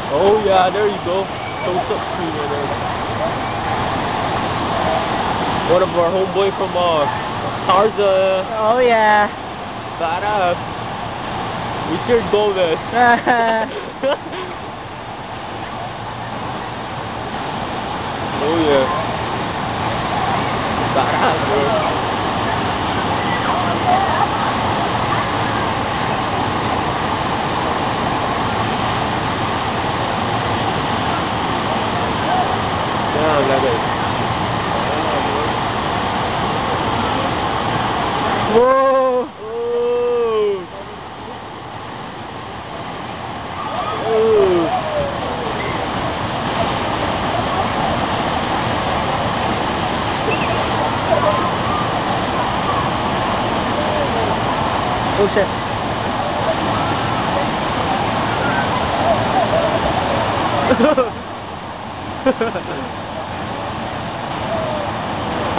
Oh yeah, there you go. Close up screen right there. One of our homeboy from Tarzan. Oh yeah. Badass. Richard Gomez. Oh yeah. Badass, bro. Damn, that is. Whoa. Oh. Oh. Oh shit.